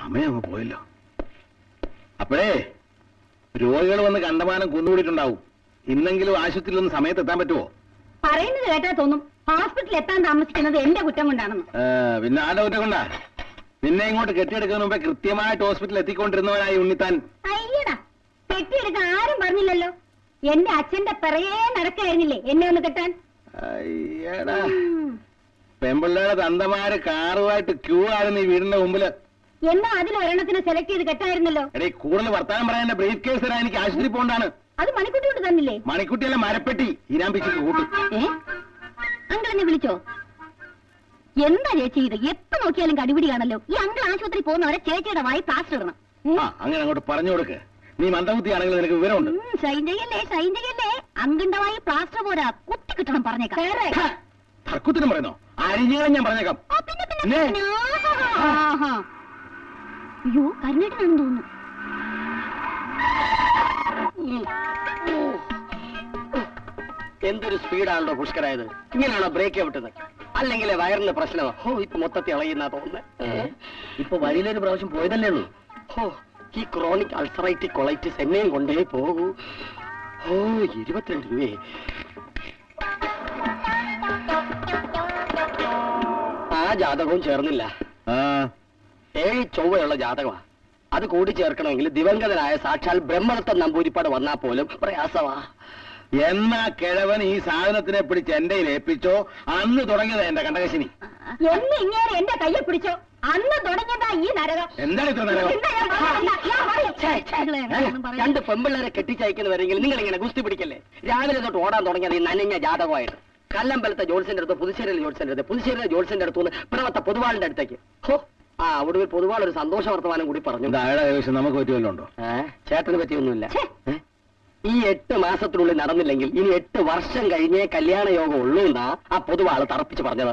സമയം പോയല്ലോ. അപ്പോഴേ രോഗികൾ വന്ന് കണ്ടമാനം കുന്നുകൂടിയിട്ടുണ്ടാവും. ഇന്നെങ്കിലും ആശുപത്രിയിൽ ഒന്ന് സമയത്ത് എത്താൻ പറ്റുമോ? പറയുന്നത് കേട്ടാ തോന്നും ഹോസ്പിറ്റലിൽ എത്താൻ താമസിക്കുന്നത് എന്റെ കുറ്റം കൊണ്ടാണെന്ന്. പിന്നെ ആരുടെ കുറ്റം കൊണ്ടാ? നിന്നെ ഇങ്ങോട്ട് കെട്ടിയെടുക്കുന്ന മുമ്പേ കൃത്യമായിട്ട് ഹോസ്പിറ്റലിൽ എത്തിക്കൊണ്ടിരുന്നവനായി ഉണ്ണിത്താൻ. അയ്യടാ, കെട്ടിയെടുക്കാൻ ആരും പറഞ്ഞില്ലല്ലോ. എന്റെ അച്ഛന്റെ പിറകേ നടക്കായിരുന്നില്ലേ എന്നെ ഒന്ന് കെട്ടാൻ? അയ്യടാ, പെമ്പിള്ളേടെ തന്തമാര് കാറുമായിട്ട് ക്യൂ ആയിരുന്നു ഈ വീടിന്റെ മുമ്പില്. എന്നാ അതിലൊരെണ്ണത്തിന് സെലക്ട് ചെയ്ത് കെട്ടായിരുന്നല്ലോ. എടേ, കൂടുതൽ വർത്താനം പറയാൻ ബ്രീഫ് കേസ് തരാൻ എനിക്ക് ആശുപത്രി പോണ്ടാണ്. അത് മണിക്കുട്ടി കൊണ്ട് തന്നില്ലേ? മണിക്കുട്ടിയല്ല, മരപ്പെട്ടി ഈരാമ്പിച്ചിട്ട് കൂട്ടു. അങ്കിളെന്നെ വിളിച്ചോ? എന്താ ചേച്ചി ഇത്? എപ്പോ നോക്കിയാലും കടിപിടിയാണല്ലോ. ഈ അങ്കിൾ ആശുപത്രി പോകുന്നവരെ ചേച്ചിയുടെ വായി പ്ലാസ്റ്റർ ഇടണം. അങ്ങനെ അങ്ങോട്ട് പറഞ്ഞു കൊടുക്ക്. നീ മന്ദബുദ്ധിയാണെങ്കിൽ നിനക്ക് വിവരമുണ്ട്. ഷൈൻ ചെയ്യല്ലേ. അങ്കിന്റെ വായി പ്ലാസ്റ്റർ പോരാ, കുത്തി കിട്ടണം. പറഞ്ഞേക്കാം. തർക്കത്തിനും പറയുന്നോ? അരിഞ്ഞാലും ഞാൻ പറഞ്ഞേക്കാം. അയ്യോ, കരുണേട്ടനാണെന്ന് തോന്നുന്നു. എന്തൊരു സ്പീഡാണല്ലോ പുഷ്കരായത്. ഇങ്ങനെയാണോ ബ്രേക്ക് വിട്ടത്? അല്ലെങ്കിൽ വയറിന്റെ പ്രശ്നമോ? ഇപ്പൊ മൊത്തത്തിൽ ഇളയുന്ന തോന്നുന്നത്. ഇപ്പൊ വഴിയിലൊരു പ്രാവശ്യം പോയതല്ലേ ഉള്ളൂ. ഈ ക്രോണിക് അൾസറൈറ്റിക് കൊളൈറ്റിസ് എന്നെയും കൊണ്ടേ പോകൂ. 22 രൂപയെ. ആ ജാതകവും ചേർന്നില്ല. 7 ചൊവ്വയുള്ള ജാതകമാ. അത് കൂടി ചേർക്കണമെങ്കിൽ ദിവംഗതനായ സാക്ഷാൽ ബ്രഹ്മദത്ത നമ്പൂരിപ്പാട് വന്നാൽ പോലും പ്രയാസമാ. എന്നാ കിഴവൻ ഈ സാധനത്തിനെ പിടിച്ച് എന്റെ ഏൽപ്പിച്ചോ അന്ന് തുടങ്ങിയതാ എന്റെ കണ്ടകശിനി. എന്ന് ഇങ്ങനെ എന്റെ കയ്യെ പിടിച്ചോ അന്ന് തുടങ്ങിയതാ ഈ നരകം. എന്താണ് ഇത്ര നരകം? 2 പെമ്പിള്ളേരെ കെട്ടിച്ചയക്കുന്നവരെങ്കിൽ നിങ്ങൾ ഇങ്ങനെ ഗുസ്തി പിടിക്കല്ലേ? രാവിലെ തൊട്ട് ഓടാൻ തുടങ്ങിയത് ഈ നനഞ്ഞ ജാതകമായിട്ട്. കല്ലമ്പലത്തെ ജോത്സ്യന്റെ അടുത്ത്, പുതുശ്ശേരിയിലെ ജോത്സ്യന്റെ അടുത്ത്, പുതുശ്ശേരിയിലെ ജോത്സ്യന്റെ അടുത്തുനിന്ന് പിറവത്തെ പൊതുവാളിന്റെ അടുത്തേക്ക്. ഒടുവിൽ പൊതുവാൾ ഒരു സന്തോഷ വർത്തമാനം കൂടി പറഞ്ഞു. നമുക്ക് പറ്റുമല്ലോ ഉണ്ടോ? ചേട്ടന് പറ്റിയൊന്നുമില്ല. ഈ 8 മാസത്തിനുള്ളിൽ നടന്നില്ലെങ്കിൽ ഇനി 8 വർഷം കഴിഞ്ഞേ കല്യാണ യോഗം ഉള്ളൂന്നാ ആ പൊതുവാള് തറപ്പിച്ച് പറഞ്ഞത്.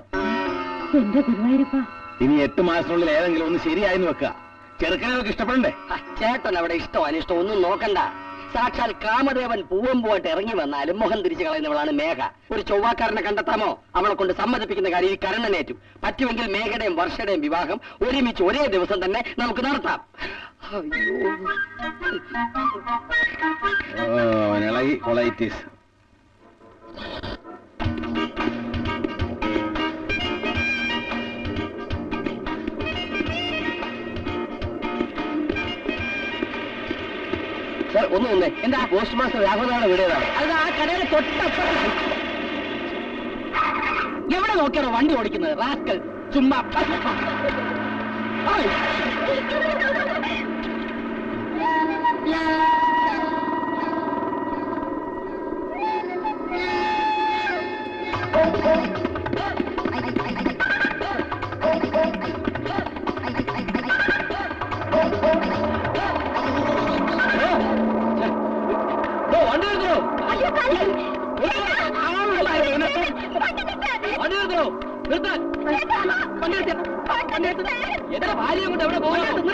ഇനി 8 മാസത്തിനുള്ളിൽ ഏതെങ്കിലും ഒന്ന് ശരിയായെന്ന് വെക്കുക. ചെറുക്കനൊക്കെ ഇഷ്ടപ്പെടണ്ടേ? ചേട്ടൻ അവിടെ ഇഷ്ടം അനിഷ്ടം ഒന്നും നോക്കണ്ട. സാക്ഷാൽ കാമദേവൻ പൂവമ്പുമായിട്ട് ഇറങ്ങി വന്നാലും മുഖം തിരിച്ചു കളയുന്നവളാണ് മേഘ. ഒരു ചൊവ്വാക്കാരനെ കണ്ടെത്താമോ? അവളെ കൊണ്ട് സമ്മതിപ്പിക്കുന്ന കാര്യം ഈ കരണനേറ്റു. പറ്റുമെങ്കിൽ മേഘയുടെയും വർഷയുടെയും വിവാഹം ഒരുമിച്ച് ഒരേ ദിവസം തന്നെ നമുക്ക് നടത്താം. ഇളകി കൊളൈറ്റിസ്. ഒന്നേ, എന്താ പോസ്റ്റ് മാസ്റ്റർ രാഘവനാണ് വീടേതാണ്. അത് ആ കടയുടെ തൊട്ടപ്പുറത്ത്. എവിടെ നോക്കിയാണോ വണ്ടി ഓടിക്കുന്നത്? റാസ്കൽ ചുമ്മാ. ഭാര്യയെ കൊണ്ട് എവിടെ പോകുന്നു?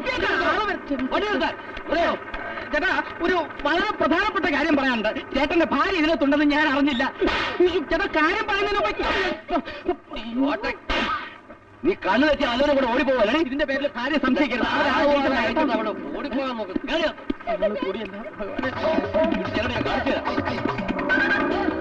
ചേട്ടാ, ഒരു വളരെ പ്രധാനപ്പെട്ട കാര്യം പറയാനുണ്ട്. ചേട്ടന്റെ ഭാര്യ ഇതിനകത്തുണ്ടെന്ന് ഞാൻ അറിഞ്ഞില്ല. ചേട്ടാ, കാര്യം പറയുന്നതിന് നീ കണ്ണു വെച്ച് അതിനെ കൂടെ ഓടിപ്പോവല്ലേ? ഇതിന്റെ പേരിൽ ഭാര്യ സംശയിക്കരുത്. ഓടിപ്പോകാൻ നോക്കുന്നു. കാണിച്ചു തരാം.